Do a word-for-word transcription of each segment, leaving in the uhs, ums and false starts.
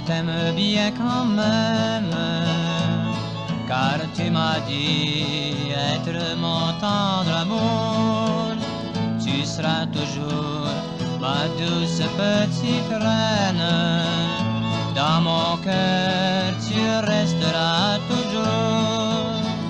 t'aime bien quand même, car tu m'as dit être mon tendre amour. Tu seras toujours ma douce petite reine, dans mon cœur tu resteras toujours.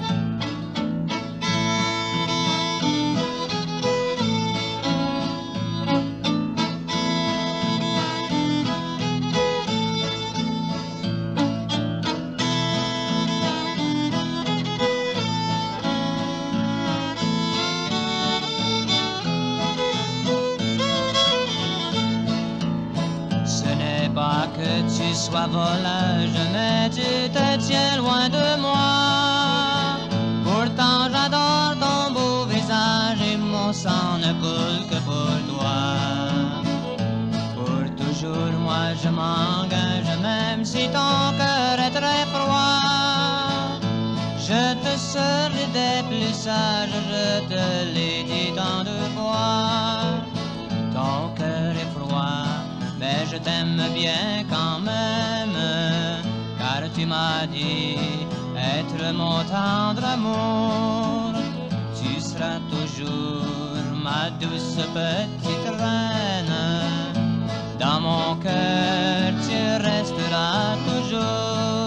Que tu sois volage, mais tu te tiens loin de moi. Pourtant j'adore ton beau visage et mon sang ne coule que pour toi. Pour toujours moi je m'engage, même si ton cœur est très froid. Je te serai des plus sages, je te l'ai dit tant de fois. Ton cœur est froid, mais je t'aime bien quand même, car tu m'as dit être mon tendre amour. Tu seras toujours ma douce petite reine, dans mon cœur tu resteras toujours.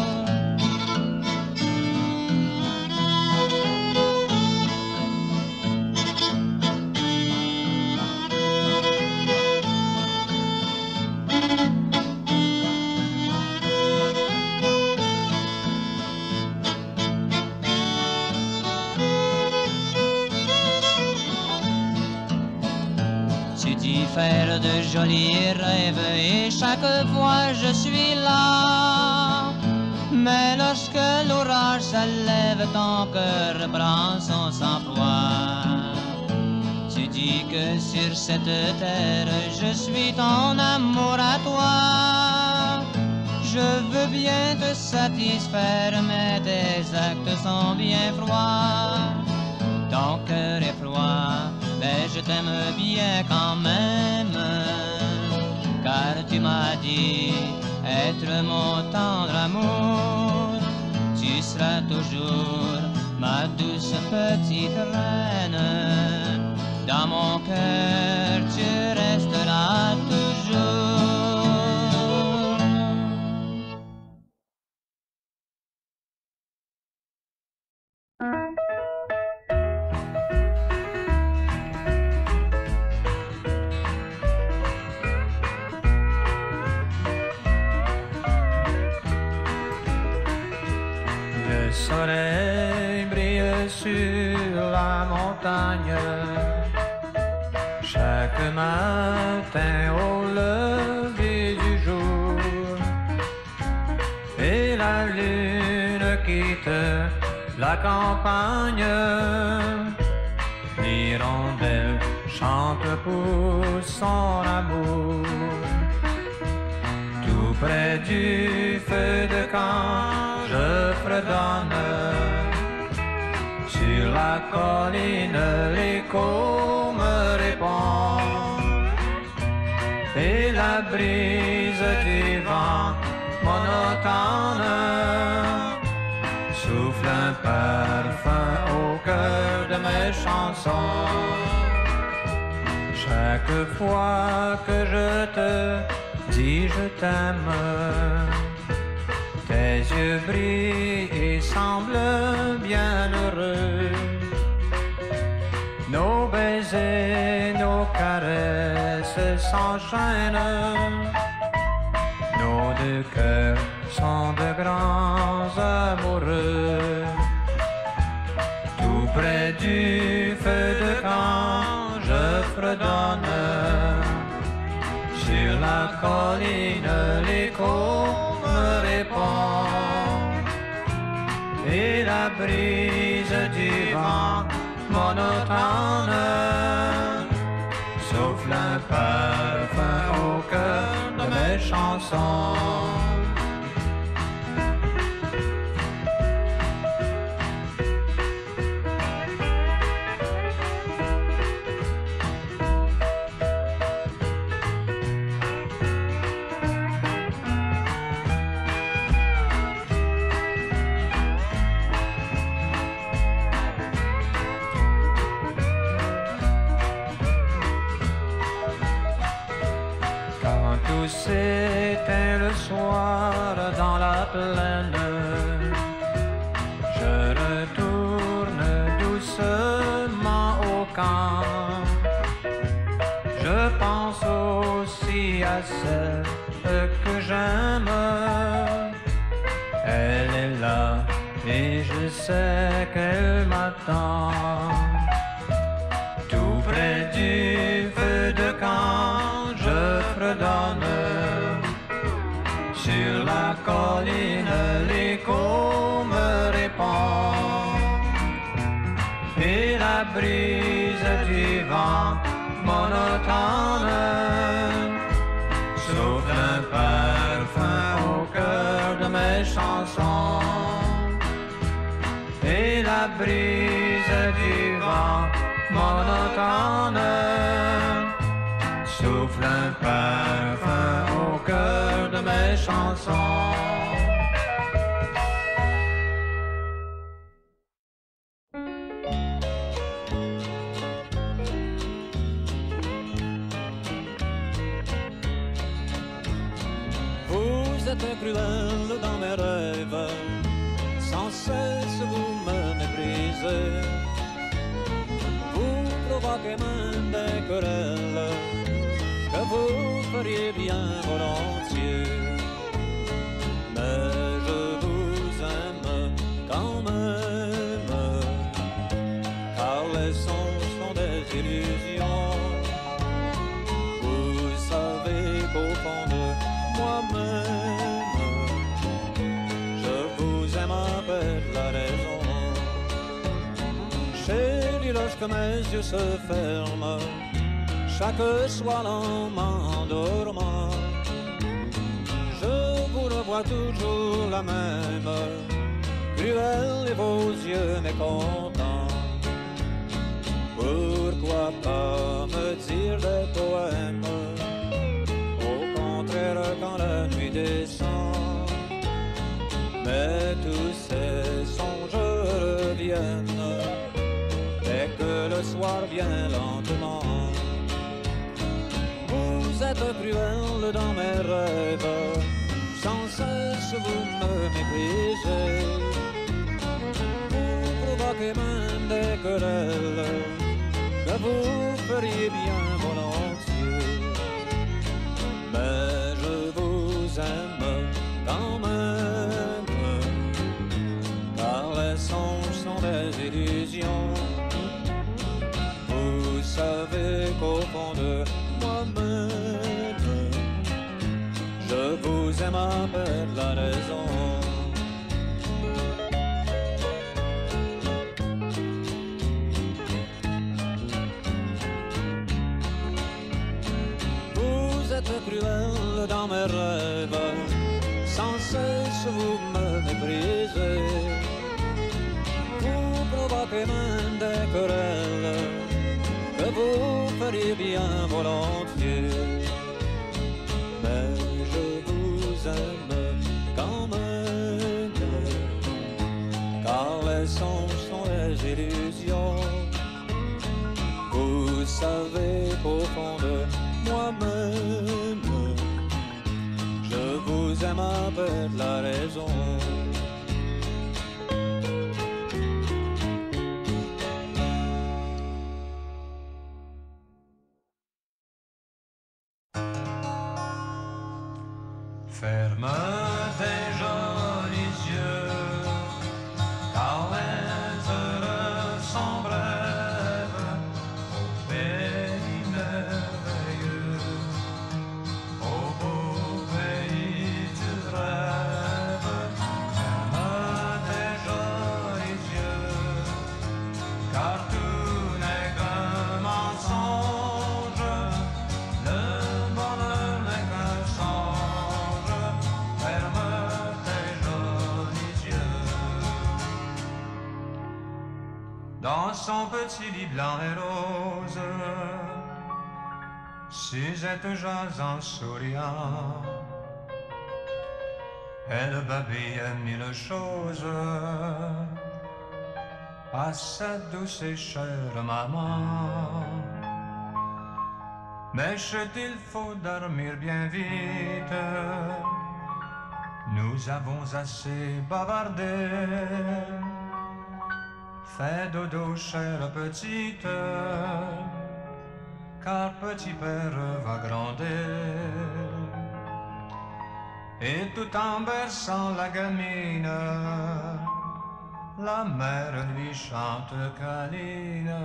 Faire de jolis rêves et chaque fois je suis là. Mais lorsque l'orage se lève, ton cœur prend son sang-froid. Tu dis que sur cette terre je suis ton amour à toi. Je veux bien te satisfaire, mais tes actes sont bien froids. Ton cœur est froid, mais je t'aime bien quand même, car tu m'as dit être mon tendre amour. Tu seras toujours ma douce petite reine, dans mon cœur tu resteras toujours. Le soleil brille sur la montagne chaque matin au lever du jour, et la lune quitte la campagne. L'hirondelle chante pour son amour. Tout près du feu de camp je fredonne. Sur la colline l'écho me répond, et la brise du vent monotone souffle un parfum au cœur de mes chansons. Chaque fois que je te dis je t'aime, tes yeux brillent et semblent bien heureux. Nos baisers, nos caresses s'enchaînent. Nos deux cœurs sont de grands amoureux. Tout près du feu de camp je fredonne. Sur la colline l'écho me répond, et la brise du vent monotone souffle un parfum au cœur de mes chansons. la plaine. Je retourne doucement au camp. Je pense aussi à celle que j'aime. Elle est là et je sais qu'elle m'attend. Tout près du feu de camp, je fredonne. Sur la colline, l'écho me répond. Et la brise du vent monotone souffle un parfum au cœur de mes chansons. Et la brise du vent monotone souffle un parfum au cœur de mes chansons. Vous êtes cruel dans mes rêves, sans cesse vous me méprisez. Vous provoquez même des querelles que vous feriez bien volontiers. Mais je vous aime quand même, car les sons sont des illusions. Vous savez qu'au fond de moi-même, je vous aime avec la raison. Chérie, lorsque mes yeux se ferment, chaque soir en m'endormant, je vous revois toujours la même, cruelle et vos yeux mécontents. Pourquoi pas me dire des poèmes, au contraire quand la nuit descend. Mais tous ces songes reviennent dès que le soir vient lentement. Vous êtes cruel dans mes rêves, sans cesse vous me méprisez. Vous provoquez même des querelles que vous feriez bien volontiers. Mais je vous aime quand même, car les songes sont des illusions. Vous savez qu'au fond de moi-même, je vous aime avec la raison. Vous êtes cruel dans mes rêves, sans cesse vous me méprisez. Vous provoquez même des querelles que vous feriez bien volontiers. Mais je vous aime quand même, car les songes sont des illusions. Vous savez qu'au fond de moi-même, je vous aime avec la raison. Ferme tes jolis yeux, car les heures sont brèves au pays merveilleux, au beau pays du rêve. Ferme tes jolis yeux, car tout n'est qu'un mensonge, le bonheur n'est qu'un songe. Ferme tes jolis yeux. Dans son petit lit blanc et rose, Suzette jase en souriant. Elle babille mille choses à sa douce et chère maman. Mais chut, il faut dormir bien vite, Nous avons assez bavardé. Fais dodo, chère petite, car petit père va grandir. Et tout en berçant la gamine, la mère lui chante câline.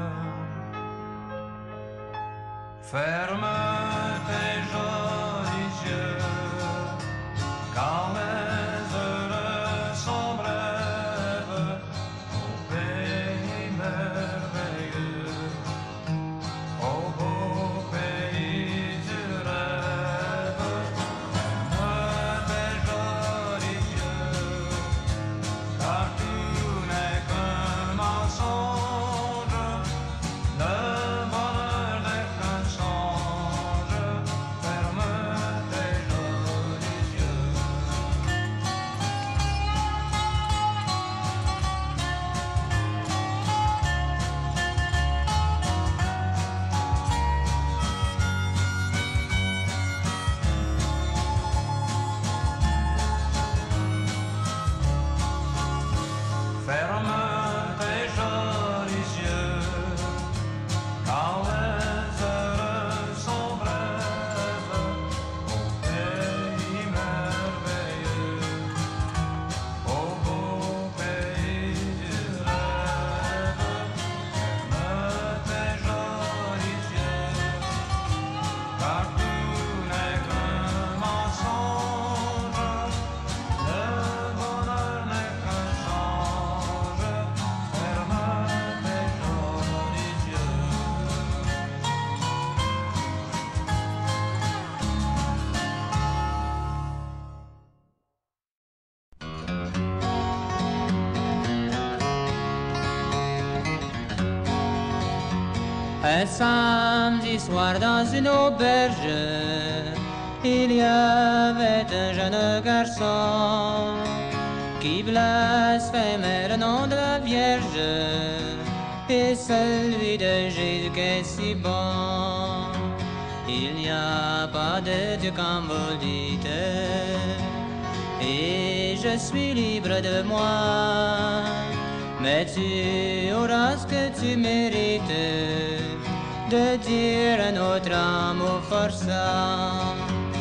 Ferme tes jolis yeux, car les heures sont brèves au pays merveilleux, au beau pays du rêve. Ferme tes jolis yeux, car tout n'est qu'un mensonge. Le bonheur n'est qu'un songe. Ferme tes jolis yeux. Ferme tes jolis yeux, car les heures sont brèves au pays merveilleux, au beau pays du rêve. Ferme tes jolis yeux, car tout n'est qu'un mensonge. Le bonheur n'est qu'un songe. Ferme tes jolis yeux. Un samedi soir dans une auberge, il y avait un jeune garçon qui blasphémait le nom de la Vierge et celui de Jésus qui est si bon. Il n'y a pas de Dieu comme vous le dites, et je suis libre de moi. Mais tu auras ce que tu mérites, de dire un autre amour forçant.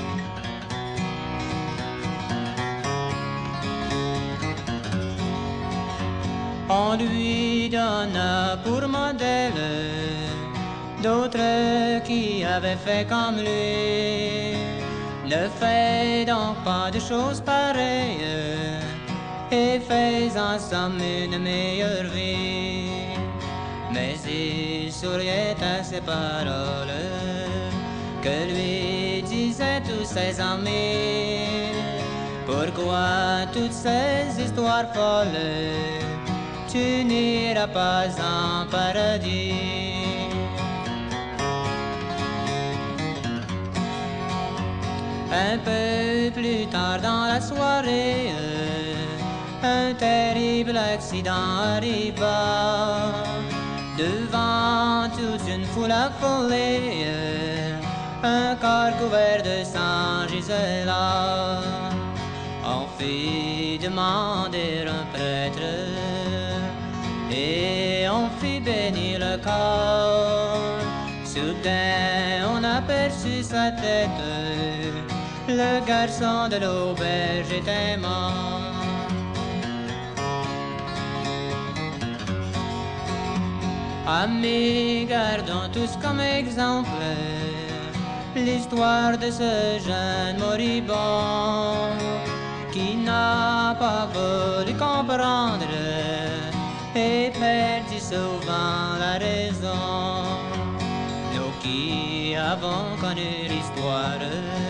On lui donna pour modèle d'autres qui avaient fait comme lui. Ne fais donc pas de choses pareilles, et fais ensemble une meilleure vie. Mais il souriait à ces paroles que lui disaient tous ses amis. Pourquoi toutes ces histoires folles? Tu n'iras pas en paradis. Un peu plus tard dans la soirée, un terrible accident arriva. Devant toute une foule affolée, un corps couvert de sang gisait là. On fit demander un prêtre et on fit bénir le corps. Soudain on aperçut sa tête, le garçon de l'auberge était mort. Amis, gardons tous comme exemple l'histoire de ce jeune moribond qui n'a pas voulu comprendre et perdit souvent la raison. Nous qui avons connu l'histoire,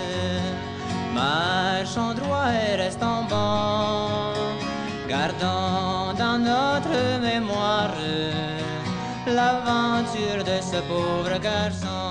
marchons droit et restons bons. Gardons dans notre mémoire l'aventure de ce pauvre garçon.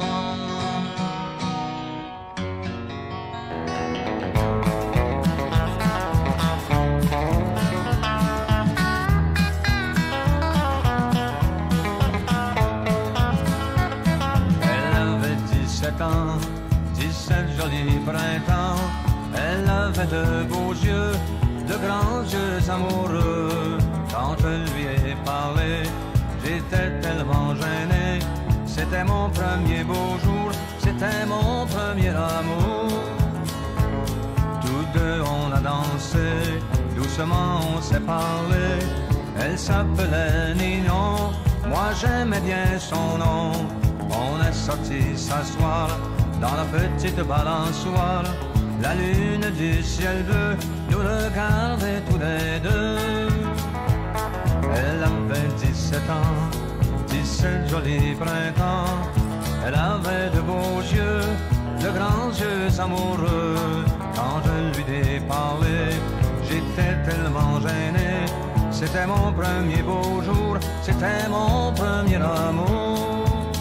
Elle avait dix-sept ans, dix-sept jolis printemps. Elle avait de beaux yeux, de grands yeux amoureux. Quand je lui ai parlé, j'étais tellement gêné. C'était mon premier beau jour, c'était mon premier amour. Tous deux on a dansé, doucement on s'est parlé. Elle s'appelait Nignon, moi j'aimais bien son nom. On est sorti s'asseoir dans la petite balançoire. La lune du ciel bleu nous regardait tous les deux. Elle avait dix-sept ans, dix-sept jolis printemps. Elle avait de beaux yeux, de grands yeux amoureux. Quand je lui ai parlé, j'étais tellement gêné. C'était mon premier beau jour, c'était mon premier amour.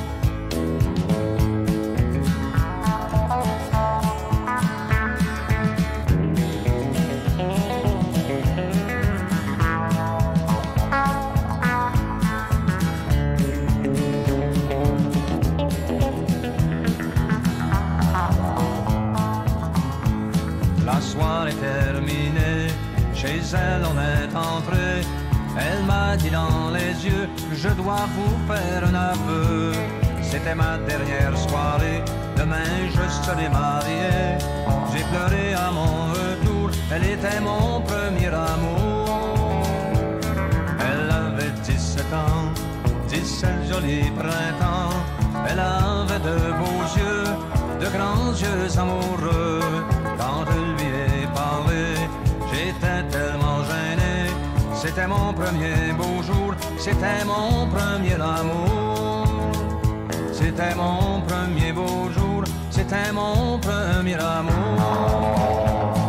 La soirée terminée, chez elle on est entré. Elle m'a dit dans les yeux, je dois vous faire un aveu. C'était ma dernière soirée, demain je serai marié. J'ai pleuré à mon retour, elle était mon premier amour. Elle avait dix-sept ans, dix-sept jolis printemps. Elle avait de beaux yeux, de grands yeux amoureux. Quand je lui ai parlé, j'étais tellement gêné. C'était mon premier beau jour, c'était mon premier amour. C'était mon premier beau jour, c'était mon premier amour.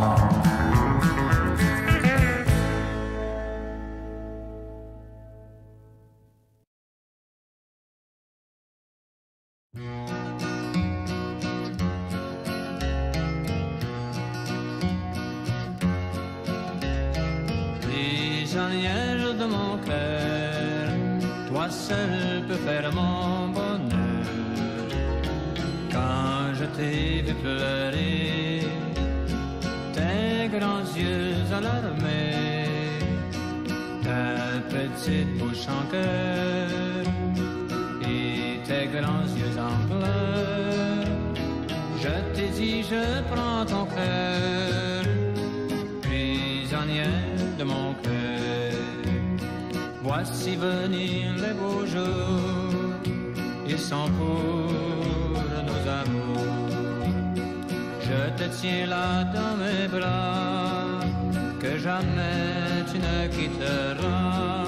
Prisonnière de mon cœur, toi seul peux faire mon bonheur. Quand je t'ai vu pleurer, tes grands yeux alarmés, ta petite bouche en cœur et tes grands yeux en pleurs, je t'ai dit je prends ton cœur, prisonnière de mon cœur. Voici venir les beaux jours, ils sont pour nos amours. Je te tiens là dans mes bras, que jamais tu ne quitteras.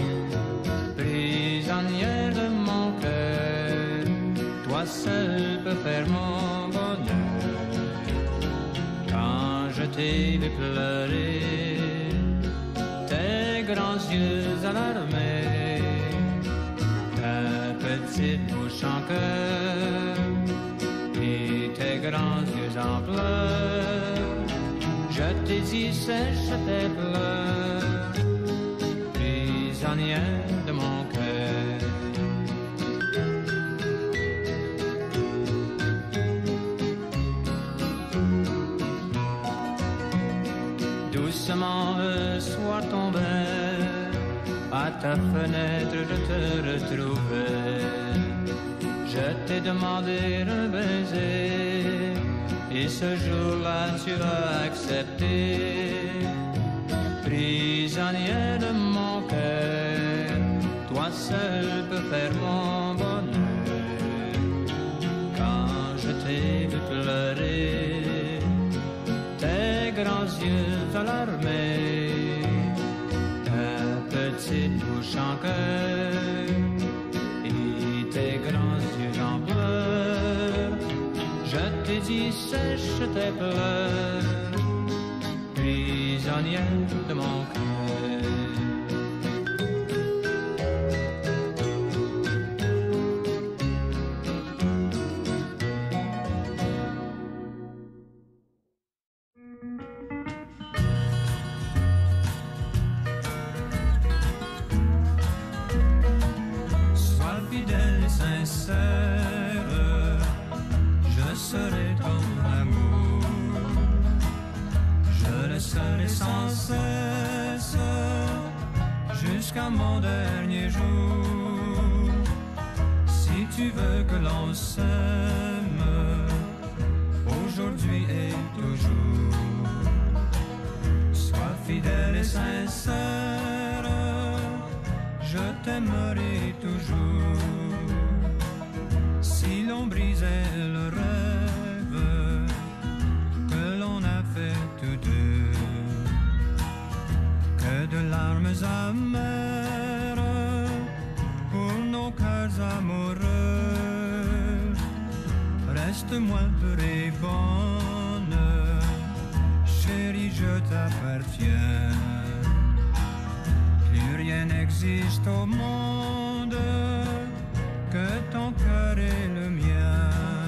Prisonnière de mon cœur, toi seul peux faire mon bonheur. Quand je t'ai vu pleurer, tes grands yeux alarmés, ta petite bouche en cœur et tes grands yeux en pleurs, je t'ai dit sèche tes pleurs, prisonnière de mon cœur. Doucement le soir tombait, à ta fenêtre je te retrouvais. Je t'ai demandé un baiser, et ce jour-là tu as accepté. Prisonnière de mon cœur, toi seul peux faire mon bonheur. Quand je t'ai vu pleurer, tes grands yeux alarmés, ta petite bouche en cœur et tes grands yeux en pleurs, je t'ai dit sèche tes pleurs, prisonnière de mon cœur. Je serai ton amour, je le serai sans cesse jusqu'à mon dernier jour. Si tu veux que l'on s'aime aujourd'hui et toujours, sois fidèle et sincère, je t'aimerai toujours. Si l'on brisait le rêve que l'on a fait tous deux, que de larmes amères pour nos cœurs amoureux, reste-moi pure et bonne, chérie, je t'appartiens. Plus rien n'existe au monde que ton cœur et le mien.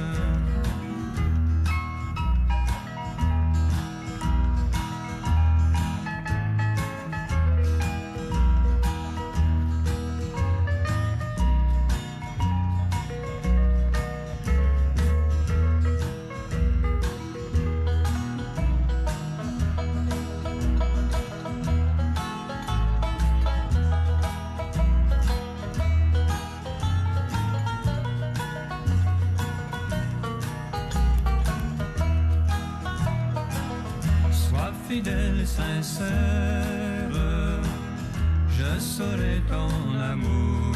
Fidèle et sincère, je serai ton amour,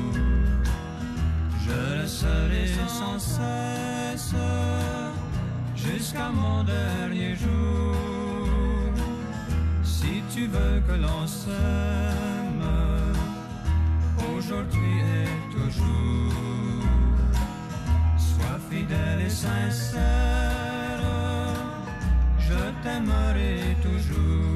je le serai sans cesse jusqu'à mon dernier jour. Si tu veux que l'on s'aime aujourd'hui et toujours, sois fidèle et sincère, je t'aimerai toujours.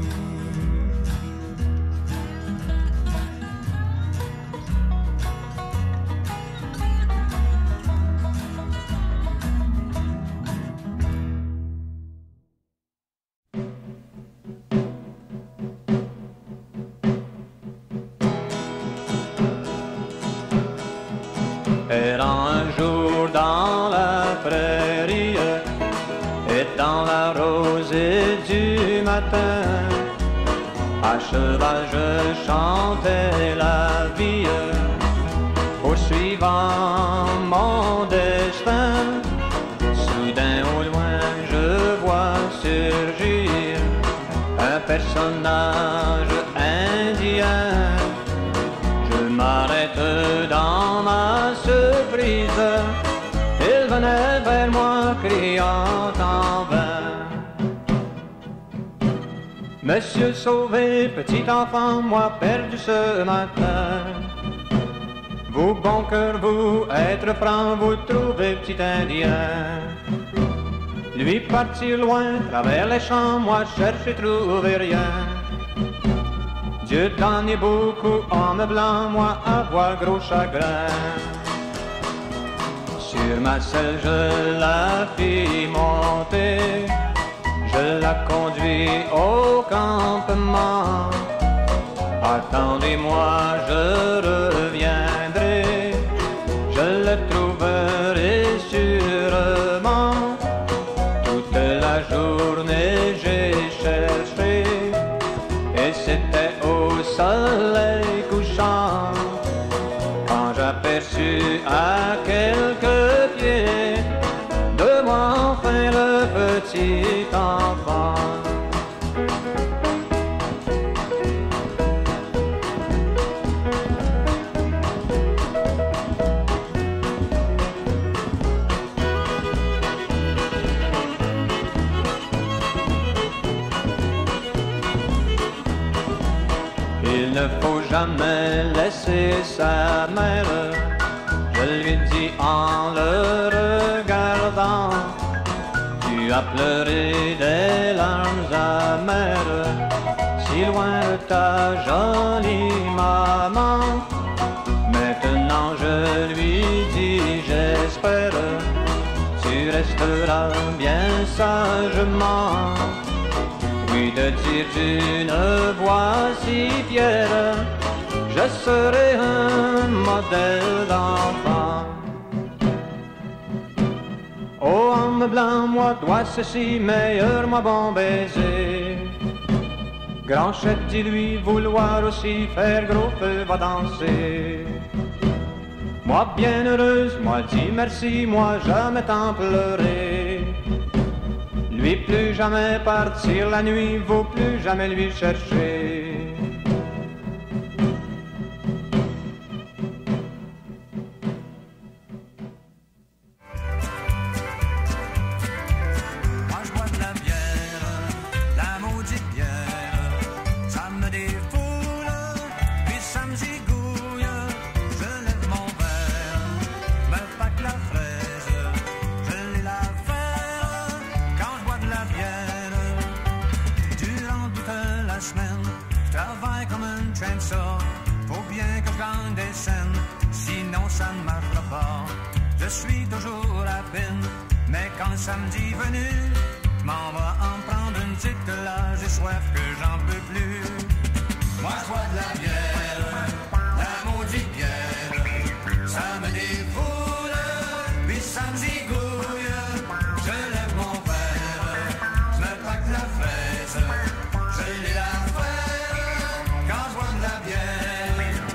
Era un jour dans la prairie et dans la rosée du matin, à cheval je chantais la vie, poursuivant mon destin. Soudain au loin je vois surgir un personnage indien. Je m'arrête dans ma surprise, il venait vers moi criant en vain: Monsieur sauvé, petit enfant, moi perdu ce matin. Vous bon cœur, vous être franc, vous trouvez petit indien. Lui partir loin, travers les champs, moi chercher, trouver rien. Dieu donne beaucoup, homme blanc, moi avoir gros chagrin. Sur ma selle je la fis monter, je la conduis au campement. Attendez-moi, je reviendrai, je le trouverai sûrement. Toute la journée j'ai cherché, et c'était au soleil couchant, quand j'aperçus à quelques pieds de moi enfin le petit enfant. Il ne faut jamais laisser sa mère, je lui dis en le regardant. Tu as pleuré des larmes amères, si loin de ta jolie maman. Maintenant je lui dis, j'espère, tu resteras bien sagement. Oui, de dire d'une voix si fière, je serai un modèle d'enfant. Oh, homme blanc, moi dois ceci, meilleur, moi bon baiser. Granchette dit lui vouloir aussi faire gros feu, va danser. Moi bien heureuse, moi dis merci, moi jamais tant pleurer. Lui plus jamais partir la nuit, vous plus jamais lui chercher. Moi je bois de la bière, la maudite bière, ça me défoule, puis ça me zigouille. Je lève mon verre, me pack la fraise, je l'ai la faire quand je bois de la bière. Durant toute la semaine, je travaille comme un chainsaw, faut bien que je gagne des scènes, sinon ça ne marchera pas. Je suis toujours à peine, mais quand le samedi venu, je m'en vais en prendre une petite là, j'ai soif que j'en peux plus. Moi je bois de la bière, la maudite bière, ça me défoule, puis ça me zigouille. Je lève mon verre, je me pack la fraise, je l'ai la faire quand je bois de la bière.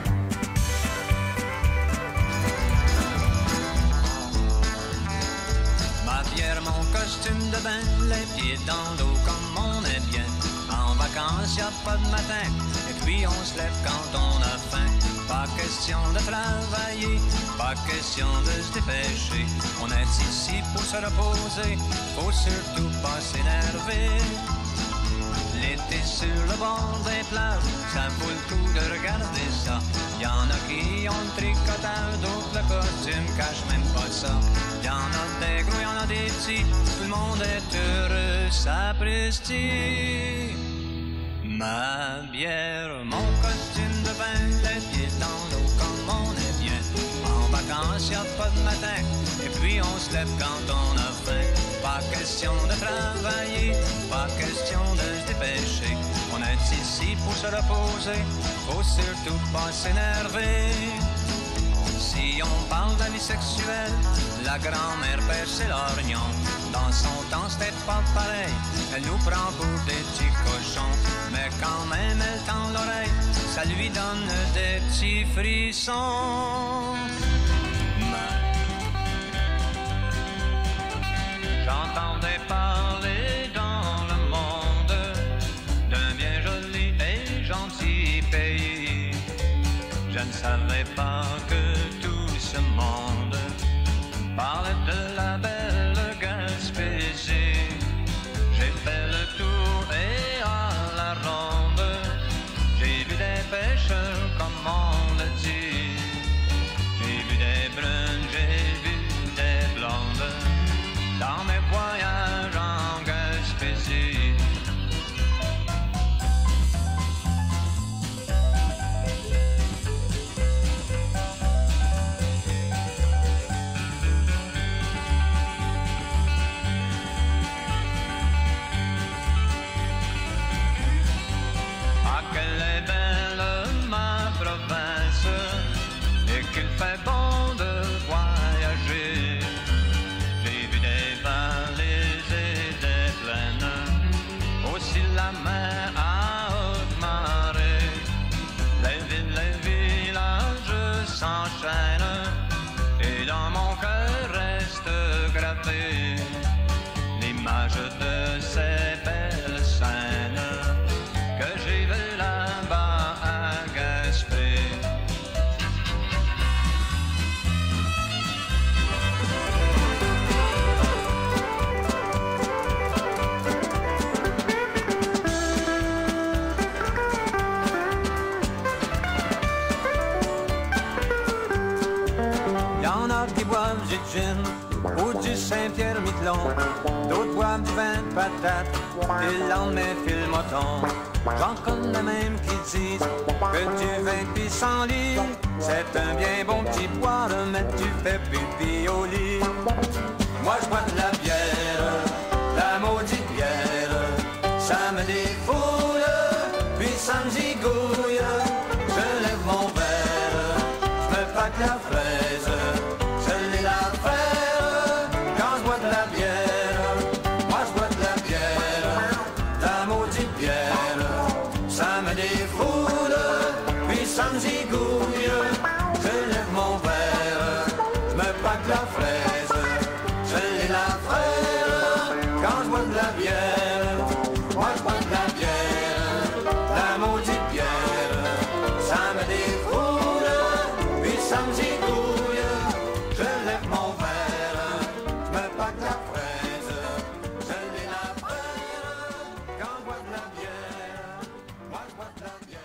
Ma bière, mon costume de bain, les pieds dans l'eau comme on est bien. En vacances, y a pas de matin, et puis on se lève quand on a faim. Pas question de travailler, pas question de se dépêcher. On est ici pour se reposer, faut surtout pas s'énerver. L'été sur le bord des plages, ça vaut le coup de regarder ça. Y'en a qui ont le tricotage, d'autres le costume cache même pas ça. Y'en a des gros, y'en a des petits, tout le monde est heureux, sapristi. Ma bière, mon costume de bain, les pieds dans l'eau comme on est bien. En vacances, y a pas de matin, et puis on se lève quand on a faim. Pas question de travailler, pas question de se dépêcher. On est ici pour se reposer, faut surtout pas s'énerver. Si on parle de la vie sexuelle, la grand-mère perçait l'orgnon. Dans son temps c'était pas pareil, elle nous prend pour des petits cochons. Mais quand même elle tend l'oreille, ça lui donne des petits frissons. J'entendais parler dans le monde d'un bien joli et gentil pays. Je ne savais pas que tout ce monde parlait de la belle Gaspésie. J'ai fait le tour et à la ronde, j'ai vu des pêcheurs comme on le dit. J'ai vu des brunes, j'ai vu des blondes dans mes voyages en Gaspésie. Ah, qu'elle est belle ma province, et qu'il fait bon de voyager. J'ai vu des vallées et des plaines, aussi la mer à haute marée. Les villes, les villages s'enchaînent, et dans mon cœur reste gravé l'image de ces belles scènes que j'ai vues là-bas à Gaspé. Y'en a qui boivent du gin ou du Saint-Pierre-Miquelon, d'autres boivent du vin de patate et le lendemain file le moton. J'en connais même qui disent que du vin de pissenlit, c'est un bien bon petit boire, mais tu fais pipi au lit. Moi je bois de la bière, la maudite bière, ça me défoule, puis ça me zigouille. Je lève mon verre, je me pack la fraise, je l'ai la faire quand je bois de la bière. Moi je bois de la bière, la maudite bière, défoule, puis ça me zigouille. Je lève mon verre, je me pack la fraise, je l'ai la frère. Quand je bois de la bière, moi je bois de la bière, la maudite bière, ça me défoule, puis ça me zigouille. Je lève mon verre, je me pack la fraise, je l'ai la frère. Quand je bois de la bière, moi je bois de la bière.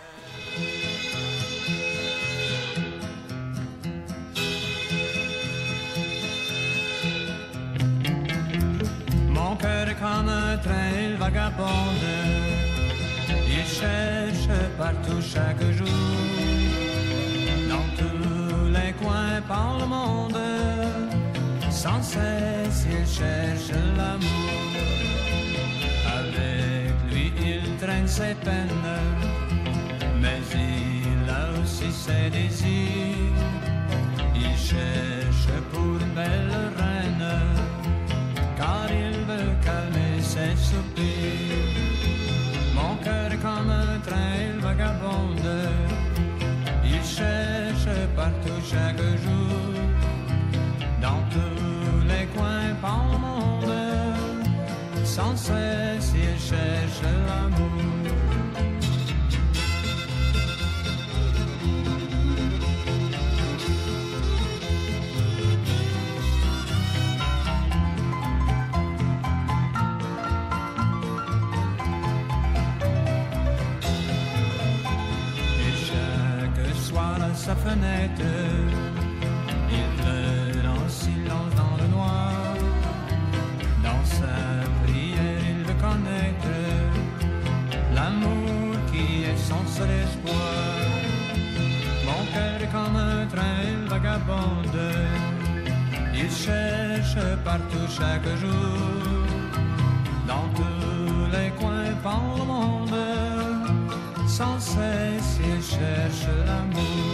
Mon cœur est comme un train, il vagabonde. Il cherche partout chaque jour, dans tous les coins par le monde. Sans cesse il cherche l'amour. Avec lui il traîne ses peines, mais il a aussi ses désirs. Il cherche pour une belle reine, car il veut calmer ses soupirs. Mon cœur est comme un train, il vagabonde. Il cherche partout chaque jour, dans tous les coins par le monde. Sans cesse il cherche l'amour. Sa fenêtre, il pleure en silence dans le noir. Dans sa prière, il veut connaître l'amour qui est son seul espoir. Mon cœur est comme un train, il vagabonde. Il cherche partout chaque jour, dans tous les coins par le monde. Sans cesse il cherche l'amour.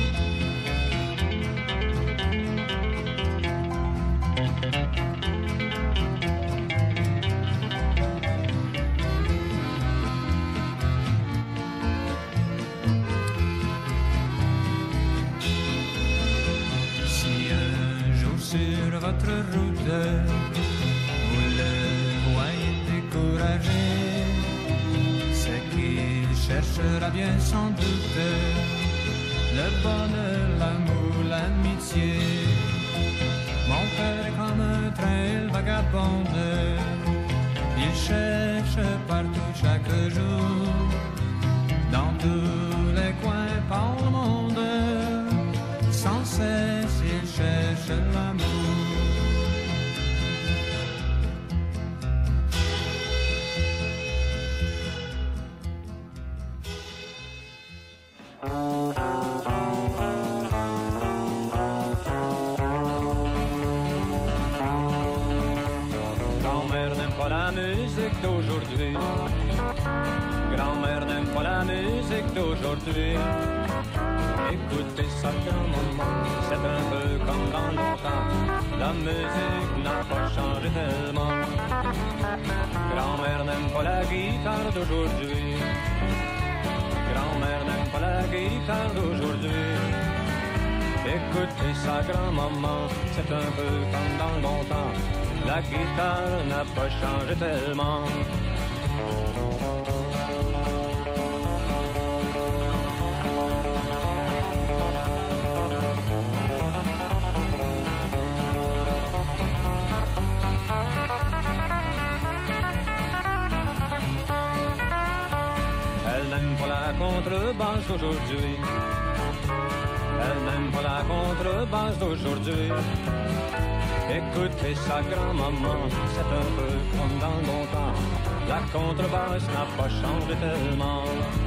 Si un jour sur votre route vous le voyez découragé, c'est qu'il cherchera bien sans doute le bonheur, l'amour, l'amitié. Mon cœur est comme un train, il vagabonde. Il cherche partout chaque jour, dans tous les coins par le monde. Sans cesse il cherche l'amour. Grand-mère n'aime pas la musique d'aujourd'hui. Grand-mère n'aime pas la musique d'aujourd'hui. Écoutez ça grand-maman, c'est un peu comme dans longtemps. La musique n'a pas changé tellement. Grand-mère n'aime pas la guitare d'aujourd'hui. Grand-mère n'aime pas la guitare d'aujourd'hui. Écoutez ça grand-maman, c'est un peu comme dans longtemps. La guitare n'a pas changé tellement. Elle n'aime pas la contrebasse d'aujourd'hui. Elle n'aime pas la contrebasse d'aujourd'hui. Écoutez sa grand-maman, c'est un peu comme dans longtemps. La contrebasse n'a pas changé tellement.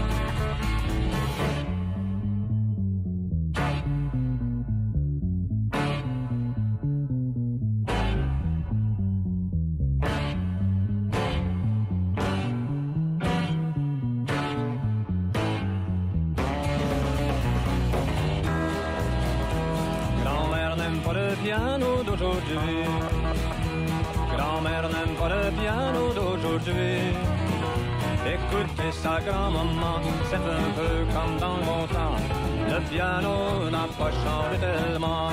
Piano d'aujourd'hui. Grand-mère n'aime pas le piano d'aujourd'hui. Écoutez sa grand-maman, c'est un peu comme dans le bon temps. Le piano n'a pas changé tellement.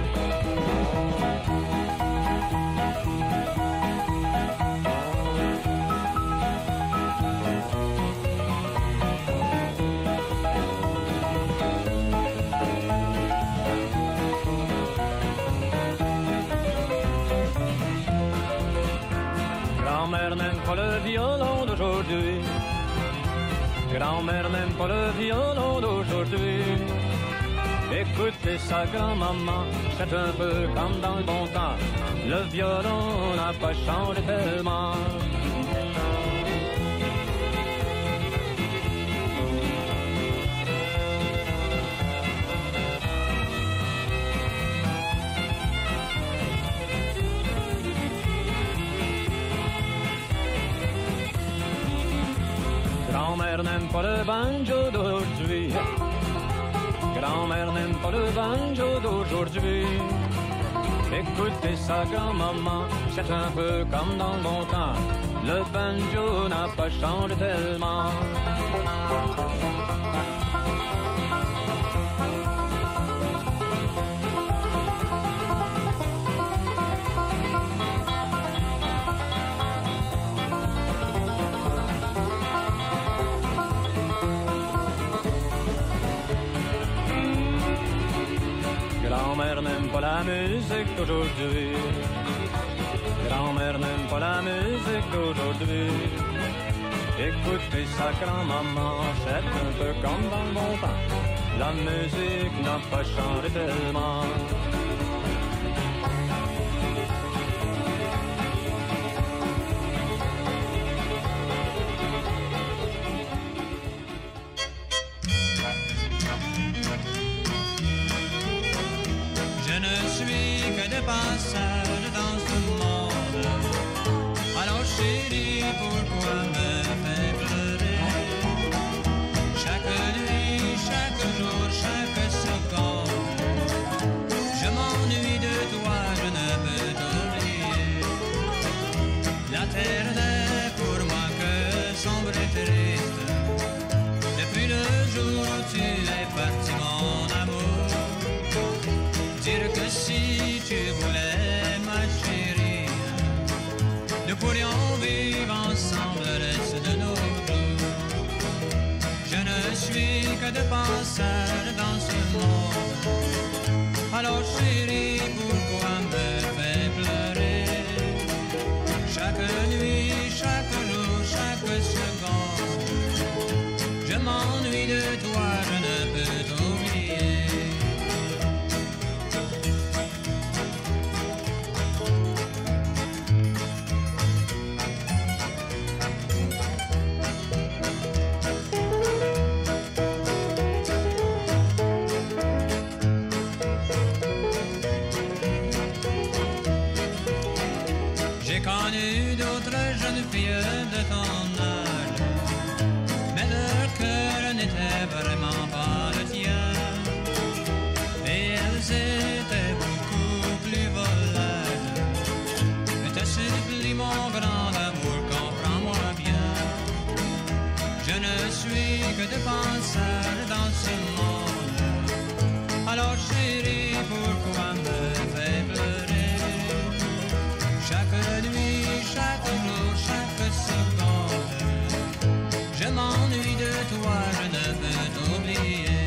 Grand-mère n'aime pas le violon d'aujourd'hui. Grand-mère n'aime pas le violon d'aujourd'hui. Écoutez sa grand-maman, c'est un peu comme dans le bon temps. Le violon n'a pas changé tellement. Grand-mère n'aime pas le banjo d'aujourd'hui. Grand-mère n'aime pas le banjo d'aujourd'hui. Écoutez sa grand-maman, c'est un peu comme dans le bon temps. Le banjo n'a pas changé tellement. Grand-mère n'aime pas la musique d'aujourd'hui. Grand-mère n'aime pas la musique d'aujourd'hui. Écoutez sa grand-maman, c'est un peu comme dans le bon temps. La musique n'a pas changé tellement. Je ne suis que de passage dans ce monde. Alors chérie, pourquoi me faire pleurer? Chaque nuit, chaque jour, chaque seconde, je m'ennuie de toi, je ne peux t'oublier. La terre n'est pour moi que sombre et triste. Depuis le jour où tu es parti, mon amour, dire que si tu voulais ma chérie, nous pourrions vivre ensemble le reste de nos jours. Je ne suis que de passage dans ce monde. Alors chérie, pourquoi me faire pleurer? Chaque nuit, chaque jour, chaque seconde, je m'ennuie de toi, je ne peux t'oublier. J'ai connu d'autres jeunes filles de ton âge, mais leur cœur n'était vraiment pas le tien. Et elles étaient beaucoup plus volages. Je te supplie, mon grand amour, comprends-moi bien. Je ne suis que de passage dans ce monde. Alors chérie, pourquoi me faire pleurer? Chaque nuit, chaque jour, chaque seconde, je m'ennuie de toi, je ne peux t'oublier.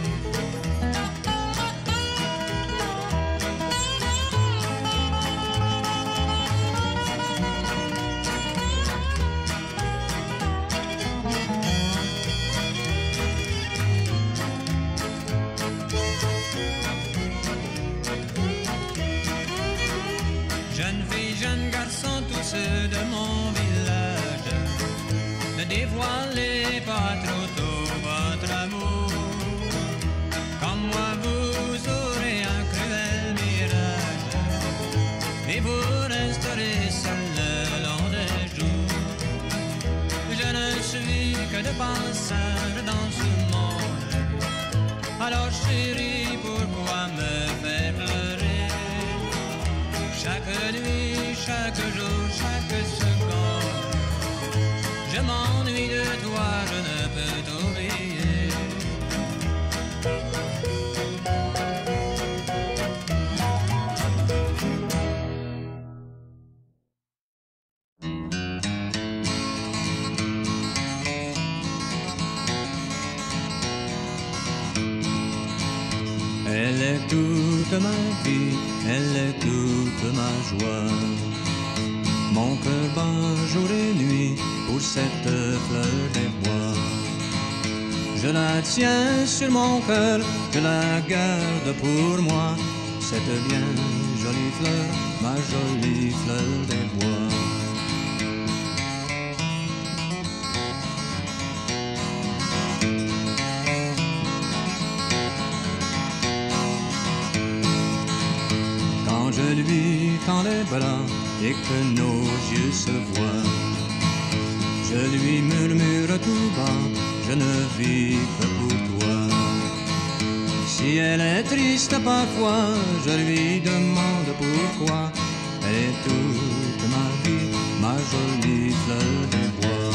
Jeunes filles, jeunes garçons, tous ceux de mon village, ne dévoilez pas trop tôt votre amour. Comme moi, vous aurez un cruel mirage, et vous resterez seul le long des jours. Je ne suis que de passage dans ce monde. Alors chérie, pourquoi me faire pleurer? Chaque nuit, chaque jour, chaque seconde, je m'ennuie de Elle est toute ma vie, elle est toute ma joie. Mon cœur bat jour et nuit pour cette fleur des bois. Je la tiens sur mon cœur, je la garde pour moi. Cette bien jolie fleur, ma jolie fleur des bois. Quand je lui tends les bras et que nos yeux se voient, je lui murmure tout bas, je ne vis que pour toi. Si elle est triste parfois, je lui demande pourquoi. Elle est toute ma vie, ma jolie fleur des bois.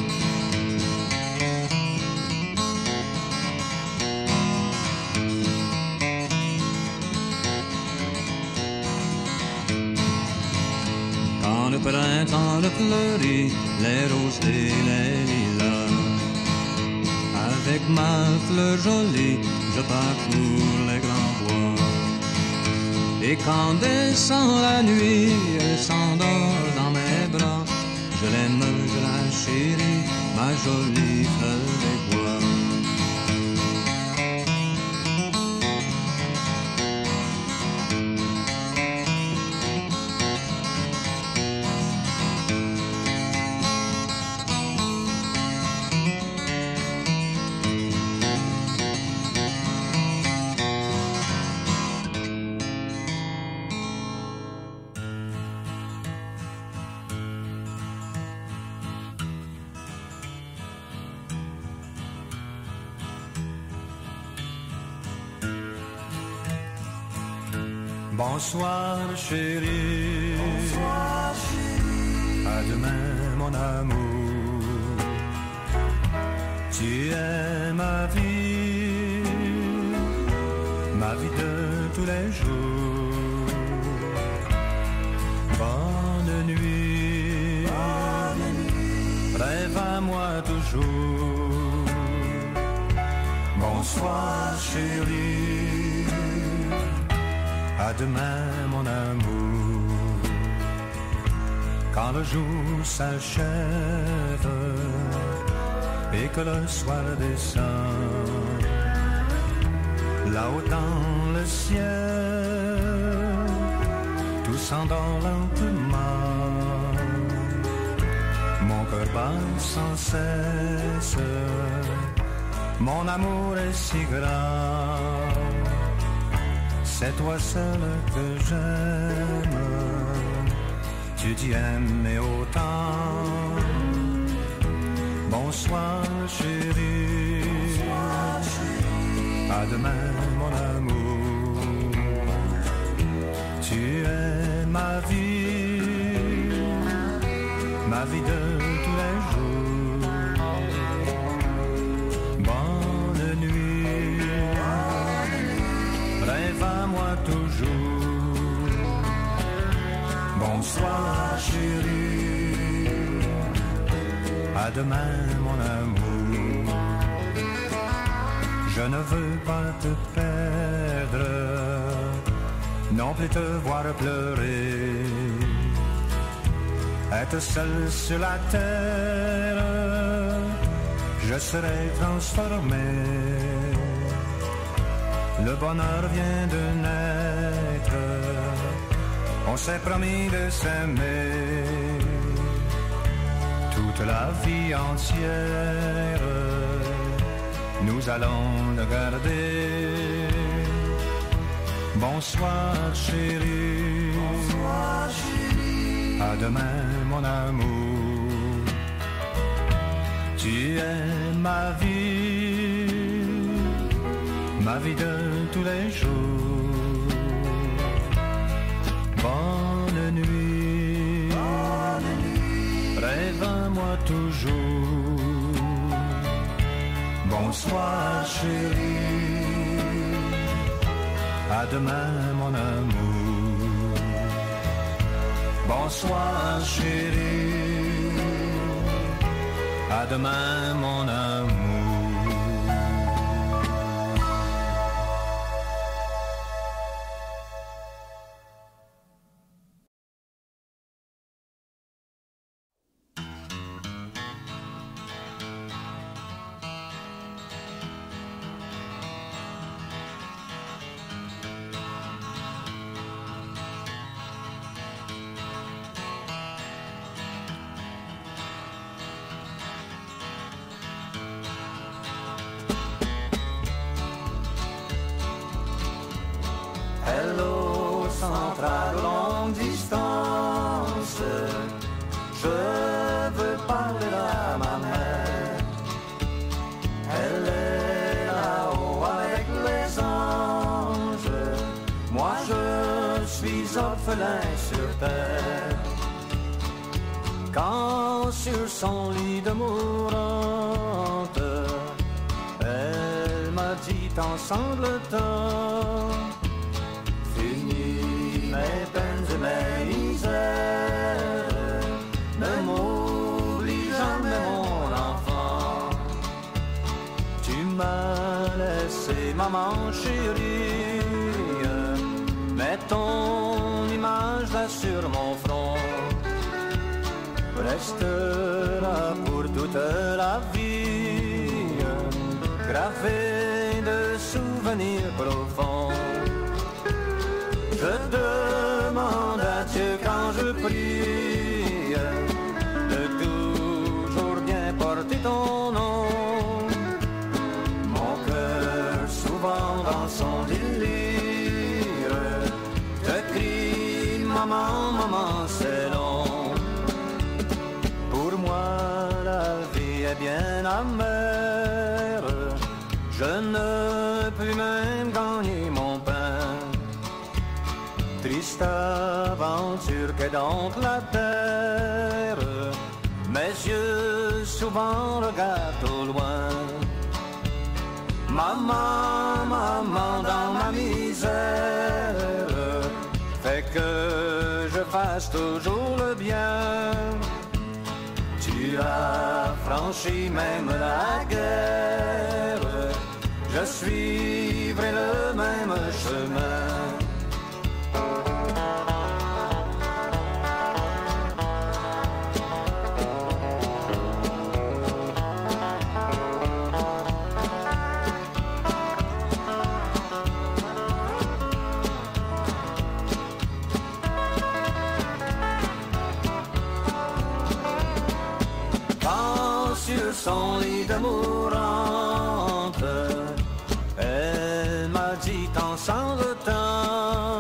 Quand le printemps le fleurit, les roses et les lilas, avec ma fleur jolie, je parcours les grands bois. Et quand descend la nuit, elle s'endort dans mes bras. Je l'aime, je la chéris, ma jolie fleur des bois. Bonsoir chérie, bonsoir chérie, à demain mon amour. Tu es ma vie, ma vie de tous les jours. Bonne nuit, bonne nuit, rêve à moi toujours. Bonsoir chérie, à demain mon amour. Quand le jour s'achève et que le soir descend, là-haut dans le ciel, tout s'endort lentement. Mon cœur bat sans cesse, mon amour est si grand. C'est toi seul que j'aime, tu t'y aimes autant. Bonsoir chérie, bonsoir, chérie. À demain mon amour. Tu es ma vie, ma vie de tous les jours. Bonne nuit, rêve à moi toujours. Bonsoir chérie, à demain mon amour. Je ne veux pas te perdre, non plus te voir pleurer. Être seul sur la terre, je serai transformé. Le bonheur vient de naître, on s'est promis de s'aimer. Toute la vie entière, nous allons le garder. Bonsoir chérie, bonsoir chérie, à demain mon amour. Tu es ma vie, ma vie de tous les jours. Bonne nuit, bonne nuit, rêve à moi toujours. Bonsoir chérie, à demain mon amour. Bonsoir chérie, à demain mon amour. orphelin sur terre. Quand sur son lit de mourante, elle m'a dit en sanglotant, fini mes peines et mes misères, ne m'oublie jamais mon enfant. Tu m'as laissé maman chérie, mets ton image là sur mon front, restera pour toute la vie, gravé de souvenirs profonds. Je demande à Dieu quand je prie de toujours bien porter ton nom. Mon cœur souvent dans son délire te crie maman, maman c'est long. Pour moi la vie est bien amère, je ne peux même gagner mon pain. Triste aventure qu'est donc la terre, mes yeux souvent regardent au loin. Maman, maman dans ma misère, fais que je fasse toujours le bien. Tu as franchi même la guerre, je suivrai le même chemin. Sur son lit de mourante, elle m'a dit en sanglotant,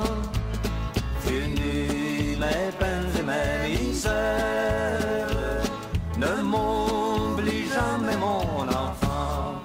fini mes peines et mes misères, ne m'oublie jamais mon enfant.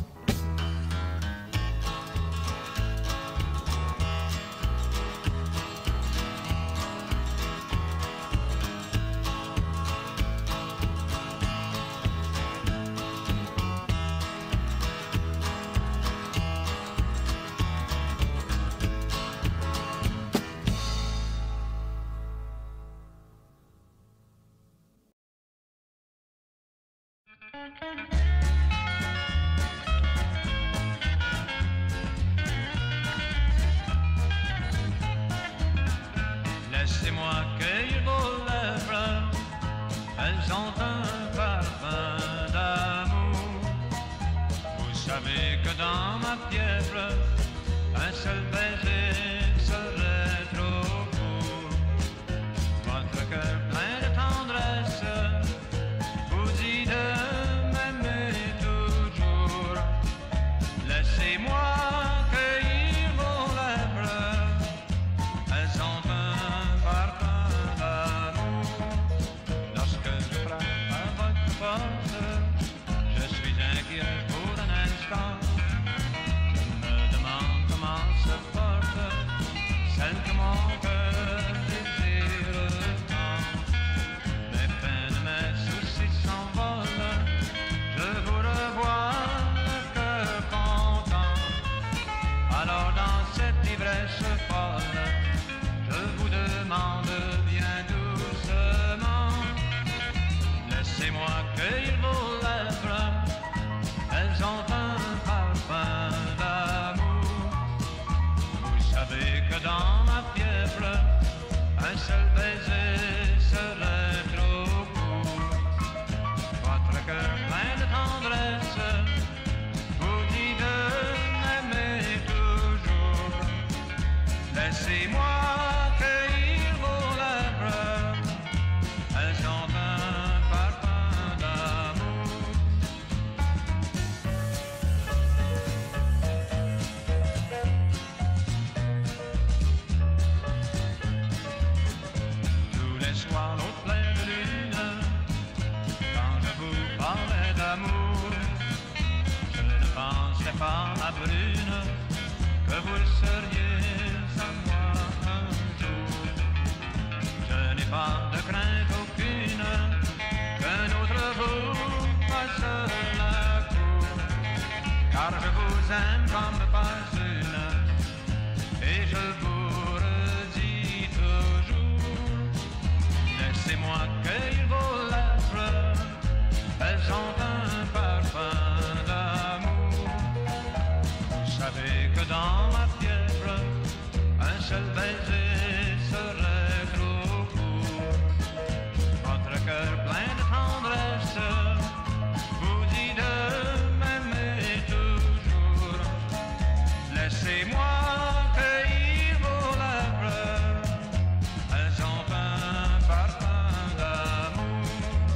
Laissez-moi cueillir vos lèvres, elles ont un parfum d'amour. Vous savez que dans ma fièvre, un seul baiser serait trop court. Votre cœur plein de tendresse vous dit de m'aimer toujours. Laissez-moi cueillir vos lèvres, elles ont un parfum d'amour. Lorsque je frappe à votre porte, je suis inquiet pour un instant. Je me demande comment se porte celle que mon cœur désire tant. Mes peines, mes soucis s'envolent, je vous revois le cœur content. Alors dans cette ivresse folle, je vous demande bien doucement, laissez-moi cueillir vos lèvres, elles ont un parfum d'amour. Vous savez que dans ma fièvre, un seul baiser serait trop court. Votre cœur plein de tendresse vous dit de m'aimer toujours. Laissez-moi cueillir vos lèvres, elles ont un parfum d'amour. Tous les soirs au plein de lune, quand je vous parlais d'amour, je ne pensais pas, ma brune, que vous seriez à moi un jour. car je vous aime comme pas une, et je vous redis toujours, laissez-moi cueillir vos lèvres, elles ont un parfum d'amour. Vous savez que dans ma fièvre, un seul baiser serait trop court. Votre cœur plein de tendresse vous dit de m'aimer toujours. Laissez-moi cueillir vos lèvres, elles ont un parfum d'amour.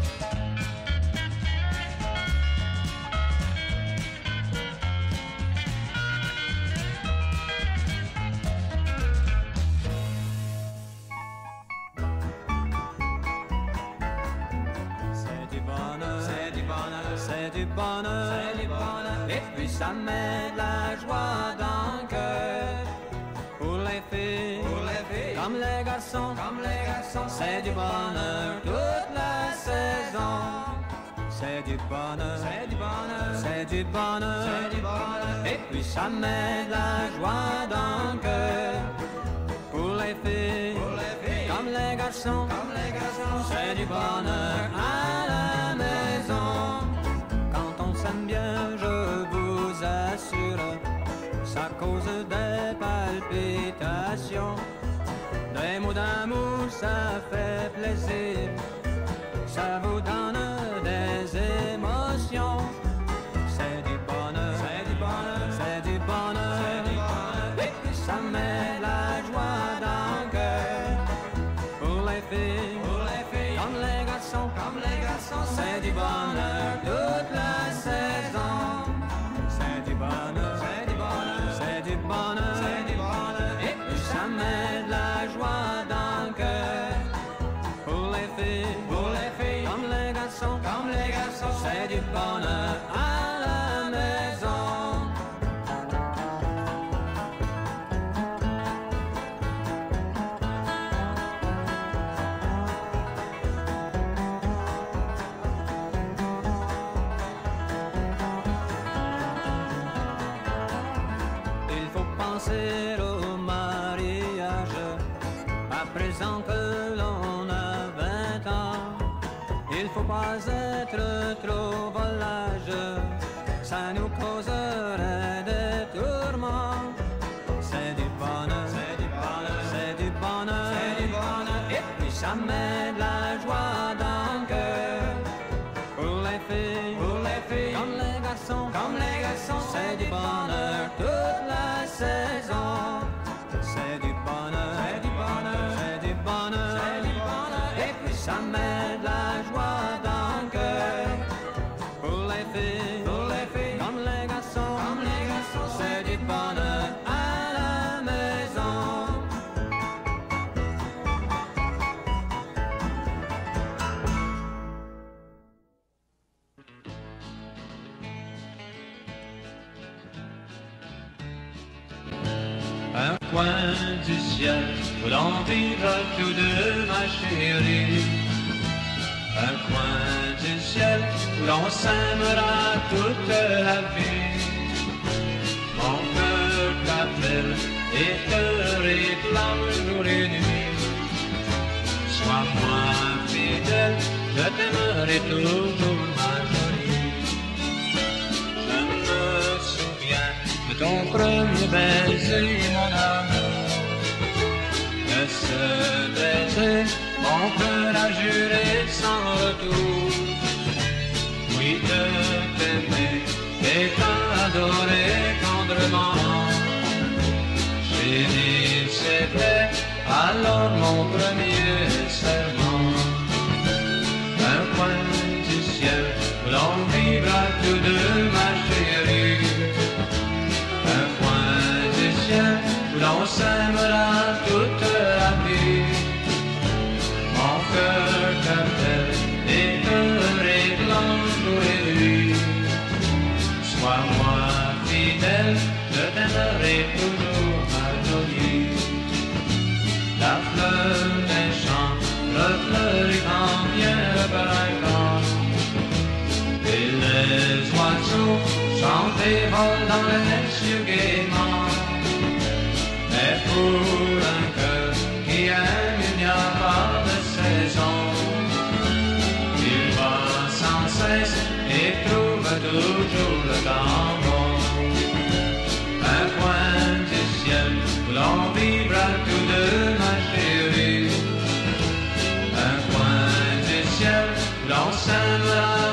C'est du bonheur, c'est du bonheur, c'est du bonheur, c'est du bonheur. Et puis ça met de la joie dans le cœur. Pour les filles, pour les filles, comme les garçons, comme les garçons, c'est du bonheur toute la saison. C'est du bonheur, c'est du bonheur, c'est du bonheur, c'est du bonheur. Et puis ça met de la joie dans le cœur. Pour les filles, pour les filles, comme les garçons, comme les garçons, c'est du bonheur à la maison. Quand on s'aime bien, je vous assure, ça cause des palpitations. Des mots d'amour, ça fait plaisir, ça vous donne des émotions. C'est du bonheur, c'est du bonheur, c'est du bonheur, c'est du bonheur. Et puis ça met la joie dans le cœur. Pour les filles, pour les filles, comme les garçons, comme les garçons, c'est du bonheur toute la saison. C'est du bonheur, c'est du bonheur, c'est du bonheur, c'est du bonheur. Et puis ça met de la joie dans le cœur. Pour les filles, pour les filles, comme les garçons, comme les garçons, c'est du bonheur à la maison. Il faut penser au mariage à présent que l'on a vingt ans. Il faut pas être trop volage, ça nous causerait des tourments. C'est du bonheur, c'est du bonheur, c'est du bonheur, c'est du bonheur. Et puis ça met de la joie dans le cœur. Pour les filles, pour les filles, comme les garçons, comme les garçons, c'est du bonheur toute la saison. C'est du bonheur, c'est du bonheur, c'est du bonheur, c'est du bonheur. Et puis ça met de la joie dans le cœur. Pour les filles, pour les filles, comme les garçons, comme les garçons, c'est du bonheur à la maison. Un coin du ciel où l'on vivra tous deux, ma chérie. Un coin du ciel où l'on s'aimera toute la vie. Mon cœur t'appelle et te réclame jour et nuit. Sois-moi fidèle, je t'aimerai toujours, ma jolie. Je me souviens de ton premier baiser, mon amour. De ce baiser, mon cœur a juré sans retour. Oui, de t'aimer et t'adorer tendrement. Chérie, c'était alors mon premier serment. Un coin du ciel où l'on vivra tous deux, ma chérie. Un coin du ciel où l'on s'aimera toute la vie. Mon cœur t'appelle et te réclame jour et nuit. Sois-moi fidèle, je t'aimerai toujours, ma jolie. La fleur des champs refleurit quand vient le printemps. Et les oiseaux chantent santé vole dans les cieux gaiement. Mais pour un cœur qui aime, il n'y a pas de saison. Il va sans cesse et trouve toujours le temps bon. Un coin du ciel où l'on vivra tous deux, ma chérie. Un coin du ciel où l'on s'aimera